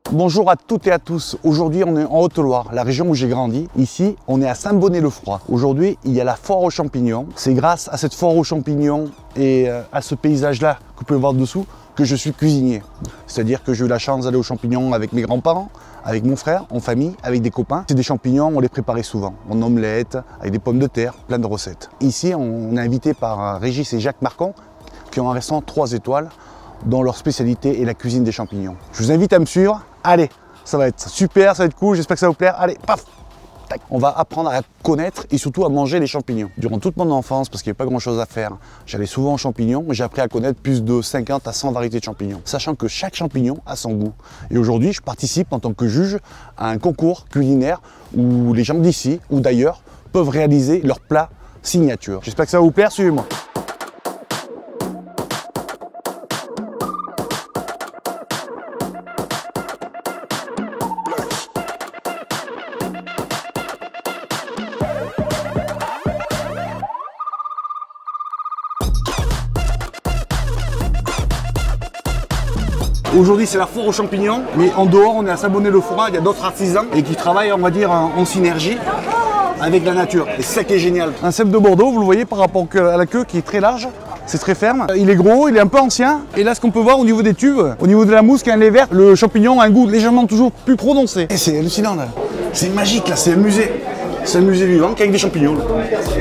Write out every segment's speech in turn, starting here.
Bonjour à toutes et à tous. Aujourd'hui, on est en Haute-Loire, la région où j'ai grandi. Ici, on est à Saint-Bonnet-le-Froid. Aujourd'hui, il y a la foire aux champignons. C'est grâce à cette foire aux champignons et à ce paysage-là que vous pouvez voir dessous que je suis cuisinier. C'est-à-dire que j'ai eu la chance d'aller aux champignons avec mes grands-parents, avec mon frère, en famille, avec des copains. C'est des champignons, on les préparait souvent, en omelette, avec des pommes de terre, plein de recettes. Ici, on est invité par Régis et Jacques Marcon, qui ont un restaurant 3 étoiles, dont leur spécialité est la cuisine des champignons. Je vous invite à me suivre. Allez, ça va être super, ça va être cool, j'espère que ça va vous plaire. Allez, paf! Tac. On va apprendre à connaître et surtout à manger les champignons. Durant toute mon enfance, parce qu'il n'y avait pas grand chose à faire, j'allais souvent aux champignons, mais j'ai appris à connaître plus de 50 à 100 variétés de champignons, sachant que chaque champignon a son goût. Et aujourd'hui, je participe en tant que juge à un concours culinaire où les gens d'ici ou d'ailleurs peuvent réaliser leur plat signature. J'espère que ça va vous plaire, suivez-moi. Aujourd'hui, c'est la foire aux champignons, mais en dehors, on est à Saint-Bonnet-le-Froid, il y a d'autres artisans et qui travaillent, on va dire, en synergie avec la nature. Et c'est ça qui est génial. Un cèpe de Bordeaux, vous le voyez par rapport à la queue qui est très large, c'est très ferme. Il est gros, il est un peu ancien. Et là, ce qu'on peut voir au niveau des tubes, au niveau de la mousse qui a un lait vert, le champignon a un goût légèrement toujours plus prononcé. Et c'est hallucinant là. C'est magique là, c'est un musée. C'est un musée vivant avec des champignons. Là.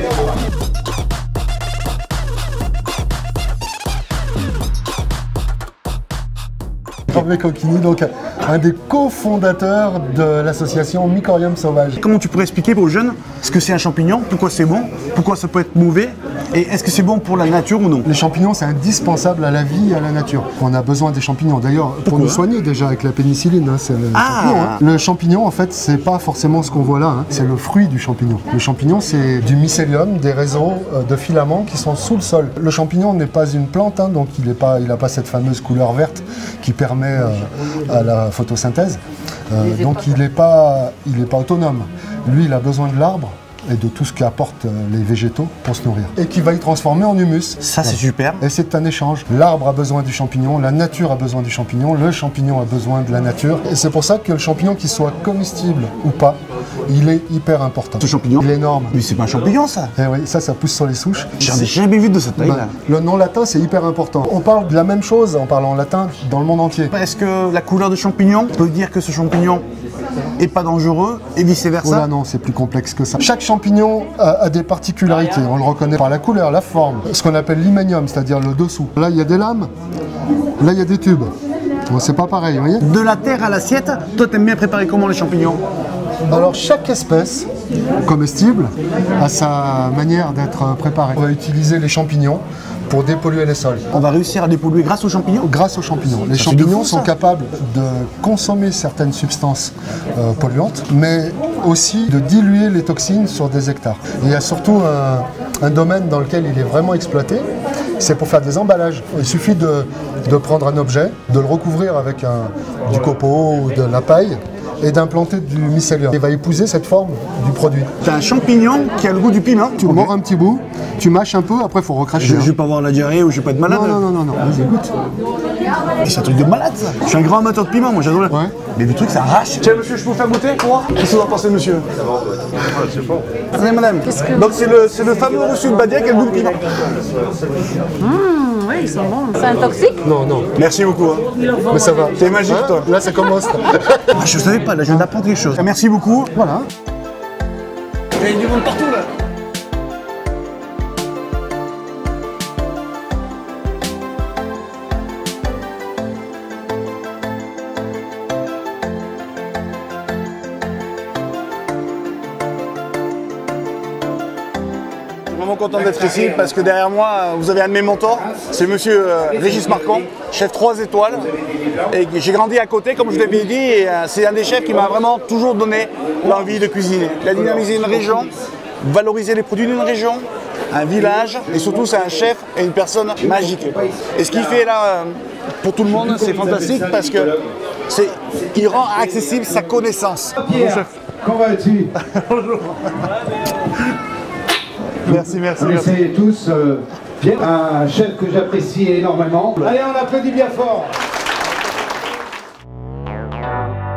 Hervé Coquini, donc un des cofondateurs de l'association Mycorium Sauvage. Comment tu pourrais expliquer aux jeunes ce que c'est un champignon, pourquoi c'est bon, pourquoi ça peut être mauvais, et est-ce que c'est bon pour la nature ou non? Les champignons, c'est indispensable à la vie et à la nature. On a besoin des champignons. D'ailleurs, pour nous soigner déjà avec la pénicilline, c'est le champignon. Hein. Le champignon, en fait, c'est pas forcément ce qu'on voit là. Hein. C'est le fruit du champignon. Le champignon, c'est du mycélium, des réseaux de filaments qui sont sous le sol. Le champignon n'est pas une plante, hein, donc il n'a pas cette fameuse couleur verte qui permet à la photosynthèse. Donc il n'est pas autonome. Lui, il a besoin de l'arbre et de tout ce qu'apportent les végétaux pour se nourrir. Et qui va y transformer en humus. Ça, c'est super. Et c'est un échange. L'arbre a besoin du champignon, la nature a besoin du champignon, le champignon a besoin de la nature. Et c'est pour ça que le champignon, qu'il soit comestible ou pas, il est hyper important. Ce champignon, il est énorme. Mais c'est pas un champignon, ça. Et oui, ça pousse sur les souches. J'en ai jamais vu de cette taille-là. Le nom latin, c'est hyper important. On parle de la même chose en parlant latin dans le monde entier. Est-ce que la couleur de champignon peut dire que ce champignon est pas dangereux et vice-versa? Oh là non, c'est plus complexe que ça. Chaque champignon a des particularités. On le reconnaît par la couleur, la forme, ce qu'on appelle l'hyménium, c'est-à-dire le dessous. Là, il y a des lames, là, il y a des tubes. Bon, c'est pas pareil, vous voyez? De la terre à l'assiette, toi, t'aimes bien préparer comment les champignons? Alors, chaque espèce comestible a sa manière d'être préparée. On va utiliser les champignons pour dépolluer les sols. On va réussir à dépolluer grâce aux champignons? Grâce aux champignons. Les champignons sont capables de consommer certaines substances polluantes, mais aussi de diluer les toxines sur des hectares. Et il y a surtout un domaine dans lequel il est vraiment exploité, c'est pour faire des emballages. Il suffit de prendre un objet, de le recouvrir avec du copeau ou de la paille, et d'implanter du mycélium. Il va épouser cette forme du produit. C'est un champignon qui a le goût du piment. Tu mords un petit bout, tu mâches un peu, après il faut recracher. Je vais pas avoir la diarrhée ou je vais pas être malade. Non. Vas-y, goûte. C'est un truc de malade ça. Je suis un grand amateur de piment, moi j'adore. Ouais. Mais le truc ça arrache. Tiens monsieur, je peux vous faire goûter pour voir? Qu'est-ce que vous en pensez monsieur? C'est bon. Attendez madame. Donc c'est le fameux reçu de Badia qui a le goût de piment. Oui, ils sont bons. C'est un toxique? Non. Merci beaucoup. Hein. Mais ça va. T'es magique toi. Là ça commence. Je savais pas, là je viens d'apprendre quelque chose. Merci beaucoup. Voilà. Il y a du monde partout là. Vraiment content d'être ici parce que derrière moi vous avez un de mes mentors, c'est monsieur Régis Marcon, chef 3 étoiles. Et j'ai grandi à côté comme je l'avais dit et c'est un des chefs qui m'a vraiment toujours donné l'envie de cuisiner. Il a dynamisé une région, valorisé les produits d'une région, un village et surtout c'est un chef et une personne magique. Et ce qu'il fait là pour tout le monde c'est fantastique parce que il rend accessible sa connaissance. Pierre, comment vas-tu? Bonjour. Merci. Essayez tous bien. Un chef que j'apprécie énormément. Allez, on applaudit bien fort.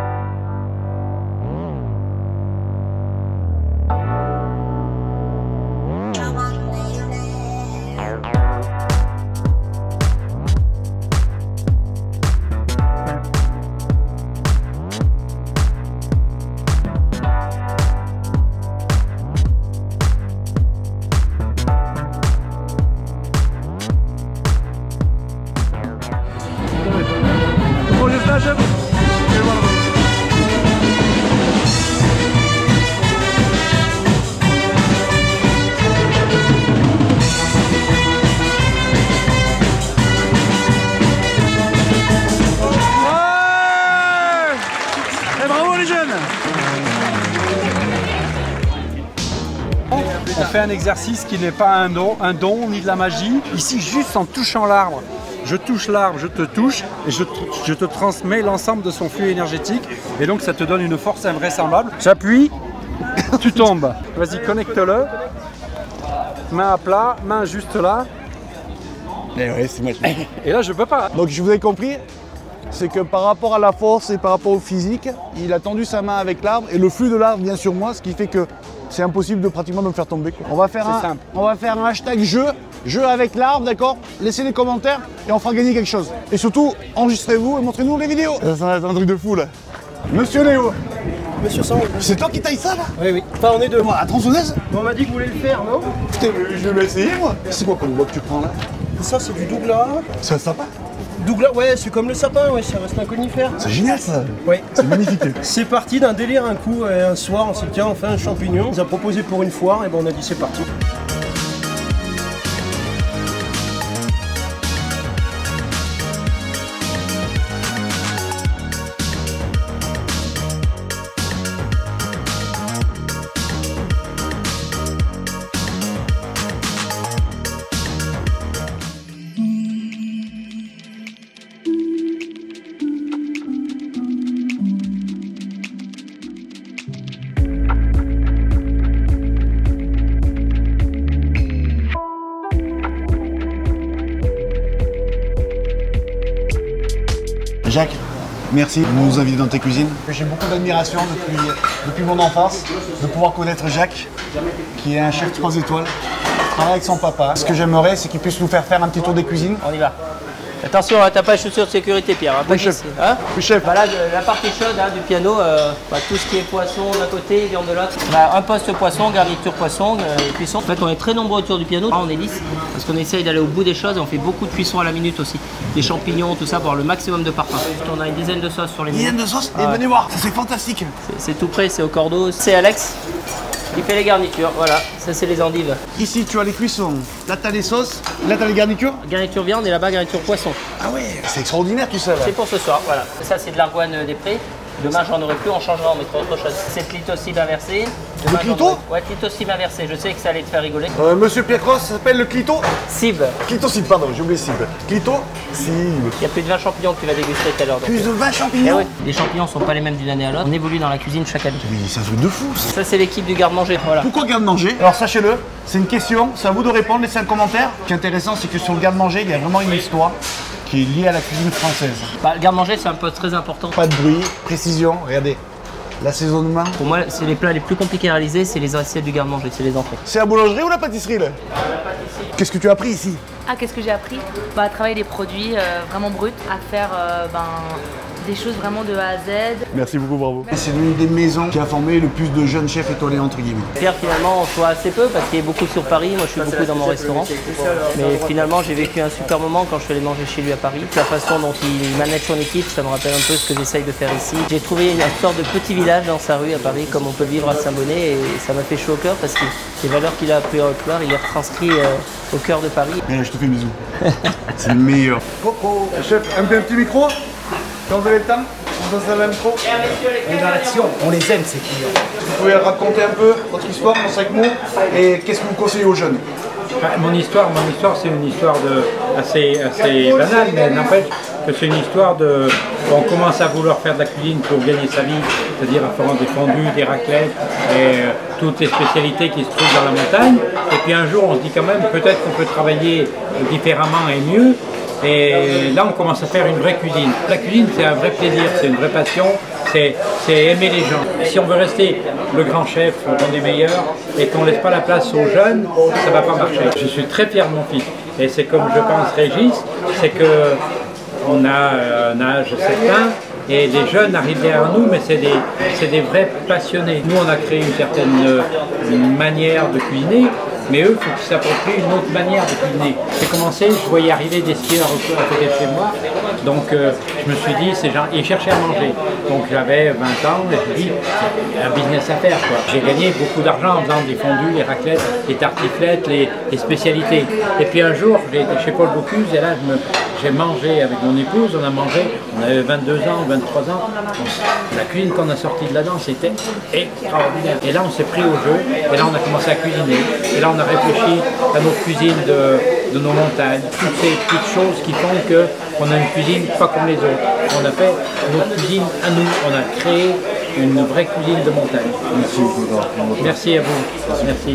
fait un exercice qui n'est pas un don ni de la magie. Ici, juste en touchant l'arbre, je touche l'arbre, je te touche et je te transmets l'ensemble de son flux énergétique. Et donc, ça te donne une force invraisemblable. J'appuie, tu tombes. Vas-y, connecte-le. Main à plat, main juste là. Et ouais, c'est magique. Et là, je peux pas. Donc je vous ai compris, c'est que par rapport à la force et par rapport au physique, il a tendu sa main avec l'arbre et le flux de l'arbre vient sur moi, ce qui fait que c'est impossible de pratiquement de me faire tomber. On va faire un hashtag jeu avec l'arbre, d'accord? Laissez les commentaires et on fera gagner quelque chose. Et surtout, enregistrez-vous et montrez-nous les vidéos. C'est un truc de fou là. Monsieur Léo, Monsieur Sang. c'est toi qui tailles ça là? Oui, oui. Enfin, on est deux. Moi, à tronçonneuse? On m'a dit que vous voulez le faire, non? Putain, mais je vais essayer moi. C'est quoi comme bois que tu prends là? Ça, c'est du douglas. C'est un sapin? Douglas, ouais, c'est comme le sapin, ouais, ça reste un conifère. C'est génial ça. Oui. C'est magnifique. C'est parti d'un délire un coup, un soir, on s'est dit tiens, on fait un champignon. On nous a proposé pour une foire, et ben on a dit c'est parti. Jacques, merci de nous inviter dans tes cuisines. J'ai beaucoup d'admiration depuis mon enfance de pouvoir connaître Jacques, qui est un chef 3 étoiles, qui travaille avec son papa. Ce que j'aimerais, c'est qu'il puisse nous faire un petit tour des cuisines. On y va. Attention, t'as pas les chaussures de sécurité, Pierre. Hein, Oui, chef. Hein Oui, chef. Voilà, la partie chaude du piano, tout ce qui est poisson d'un côté, viande de l'autre. Un poste poisson, garniture poisson, cuisson. En fait, on est très nombreux autour du piano. On est lisse parce qu'on essaye d'aller au bout des choses et on fait beaucoup de cuisson à la minute aussi. Des champignons, tout ça pour avoir le maximum de parfum. On a une dizaine de sauces sur les menus. Dizaine de sauces et venez voir, ça c'est fantastique. C'est tout prêt, c'est au cordeau. C'est Alex qui fait les garnitures. Voilà, ça c'est les endives. Ici tu as les cuissons, là tu as les sauces, là tu as les garnitures. Garniture viande et là-bas garniture poisson. Ah ouais, c'est extraordinaire tout ça là. C'est pour ce soir, voilà. Ça c'est de l'argoine des prés. Demain j'en aurai plus, on changera, on mettra autre chose. C'est clito cible inversé. Le clito? Ouais, clito cible inversé. Je sais que ça allait te faire rigoler. Monsieur Pietros, ça s'appelle le clito? Cible. Clito cible, pardon, j'ai oublié cible. Clito cible. Il y a plus de 20 champignons que tu vas déguster tout à l'heure. Plus de 20 Eh champignons? oui. Les champignons sont pas les mêmes d'une année à l'autre. On évolue dans la cuisine chaque année. Mais c'est un truc de fou ça. Ça c'est l'équipe du garde-manger. Voilà. Pourquoi garde-manger? Alors sachez-le, c'est une question, c'est à vous de répondre, laissez un commentaire. Ce qui est intéressant, c'est que sur le garde-manger, il y a vraiment une histoire qui est liée à la cuisine française. Bah, le garde-manger c'est un poste très important. Pas de bruit, précision, regardez. L'assaisonnement. Pour moi, c'est les plats les plus compliqués à réaliser, c'est les assiettes du garde-manger, c'est les entrées. C'est la boulangerie ou la pâtisserie là? Qu'est-ce que tu as appris ici? Ah, qu'est-ce que j'ai appris? À travailler des produits vraiment bruts, à faire des choses vraiment de A à Z. Merci beaucoup, bravo. C'est l'une des maisons qui a formé le plus de jeunes chefs étoilés entre guillemets. Pierre, finalement, on soit assez peu parce qu'il y a beaucoup sur Paris. Moi, je suis beaucoup dans mon restaurant. Mais finalement, j'ai vécu un super moment quand je suis allé manger chez lui à Paris. La façon dont il manage son équipe, ça me rappelle un peu ce que j'essaye de faire ici. J'ai trouvé une sorte de petit village dans sa rue à Paris, comme on peut le vivre à Saint-Bonnet. Et ça m'a fait chaud au cœur parce que les valeurs qu'il a appris à Haute-Loire, il les retranscrit au cœur de Paris. Et là, je te fais un bisou. C'est le meilleur. Coco, chef, un petit micro? Quand vous avez le temps, on s'installe un micro. On est dans l'action, on les aime ces clients. Vous pouvez raconter un peu votre histoire en 5 mots et qu'est-ce que vous conseillez aux jeunes? Mon histoire, c'est une histoire assez banale, mais n'empêche que c'est une histoire de... On commence à vouloir faire de la cuisine pour gagner sa vie, c'est-à-dire en faisant des fondus, des raclettes et toutes les spécialités qui se trouvent dans la montagne. Et puis un jour, on se dit quand même, peut-être qu'on peut travailler différemment et mieux. Et là, on commence à faire une vraie cuisine. La cuisine, c'est un vrai plaisir, c'est une vraie passion, c'est aimer les gens. Si on veut rester le grand chef, l'un des meilleurs, et qu'on ne laisse pas la place aux jeunes, ça ne va pas marcher. Je suis très fier de mon fils. Et c'est comme je pense Régis, c'est qu'on a un âge certain, et les jeunes arrivent derrière nous, mais c'est des vrais passionnés. Nous, on a créé une certaine manière de cuisiner, mais eux, il faut qu'ils s'approprient une autre manière de cuisiner. J'ai commencé, je voyais arriver des skieurs à côté de chez moi, donc je me suis dit, ces gens, ils cherchaient à manger. Donc j'avais 20 ans et je me dis, un business à faire quoi. J'ai gagné beaucoup d'argent en faisant des fondus, les raclettes, les tartiflettes, les spécialités. Et puis un jour, j'ai été chez Paul Bocuse et là, j'ai mangé avec mon épouse, on a mangé, on avait 22 ans, 23 ans. La cuisine qu'on a sortie de là-dedans, c'était extraordinaire. Et là, on s'est pris au jeu, et là, on a commencé à cuisiner. Et là, on a réfléchi à nos cuisines de nos montagnes, toutes ces petites choses qui font qu'on a une cuisine pas comme les autres. On a fait notre cuisine à nous, on a créé une vraie cuisine de montagne. Merci à vous. Merci.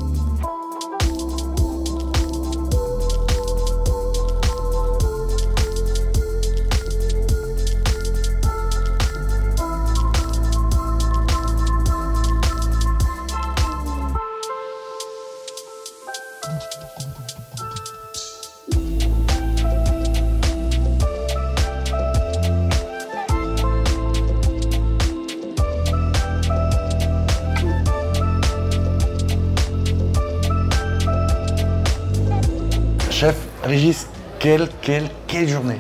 Chef, Régis, quelle journée!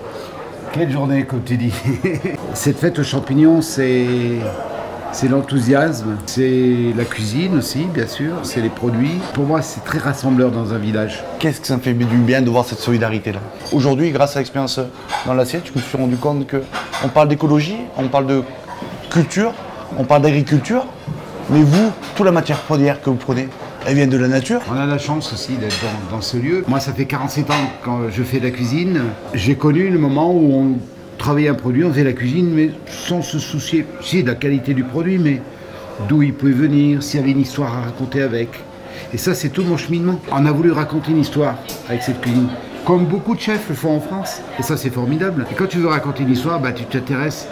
Quelle journée, comme tu dis. Cette fête aux champignons, c'est l'enthousiasme, c'est la cuisine aussi, bien sûr, c'est les produits. Pour moi, c'est très rassembleur dans un village. Qu'est-ce que ça me fait du bien de voir cette solidarité-là? Aujourd'hui, grâce à l'expérience dans l'assiette, je me suis rendu compte qu'on parle d'écologie, on parle de culture, on parle d'agriculture, mais vous, toute la matière première que vous prenez, elle vient de la nature. On a la chance aussi d'être dans ce lieu. Moi, ça fait 47 ans quand je fais de la cuisine. J'ai connu le moment où on travaillait un produit, on faisait la cuisine, mais sans se soucier de la qualité du produit, mais d'où il pouvait venir, s'il y avait une histoire à raconter avec. Et ça, c'est tout mon cheminement. On a voulu raconter une histoire avec cette cuisine, comme beaucoup de chefs le font en France. Et ça, c'est formidable. Et quand tu veux raconter une histoire, tu t'intéresses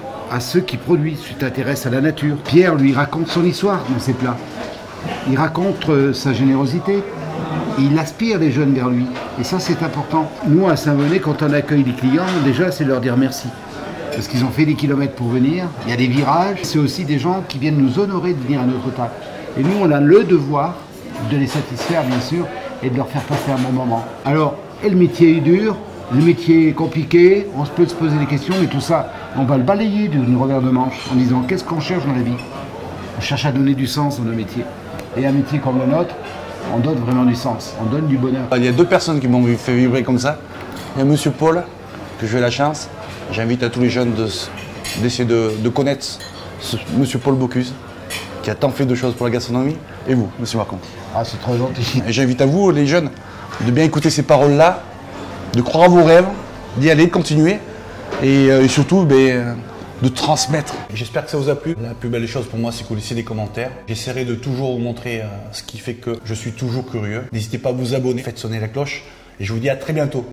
à ceux qui produisent, tu t'intéresses à la nature. Pierre, lui, raconte son histoire dans ses plats. Il raconte sa générosité, et il aspire les jeunes vers lui. Et ça, c'est important. Nous, à Saint-Bonnet, quand on accueille des clients, déjà, c'est leur dire merci. Parce qu'ils ont fait des kilomètres pour venir, il y a des virages. C'est aussi des gens qui viennent nous honorer de venir à notre table. Et nous, on a le devoir de les satisfaire, bien sûr, et de leur faire passer un bon moment. Alors, le métier est dur, le métier est compliqué, on peut se poser des questions, mais tout ça, on va le balayer d'une revers de manche en disant qu'est-ce qu'on cherche dans la vie? On cherche à donner du sens dans nos métiers. Et un métier comme le nôtre, on donne vraiment du sens, on donne du bonheur. Il y a deux personnes qui m'ont fait vibrer comme ça. Il y a Monsieur Paul, que j'ai la chance. J'invite à tous les jeunes d'essayer de connaître Monsieur Paul Bocuse, qui a tant fait de choses pour la gastronomie. Et vous, Monsieur Marcon. Ah, c'est très gentil. Et j'invite à vous, les jeunes, de bien écouter ces paroles-là, de croire à vos rêves, d'y aller, de continuer. Et surtout, de transmettre. J'espère que ça vous a plu. La plus belle chose pour moi, c'est que vous laissiez des commentaires. J'essaierai de toujours vous montrer ce qui fait que je suis toujours curieux. N'hésitez pas à vous abonner, faites sonner la cloche et je vous dis à très bientôt.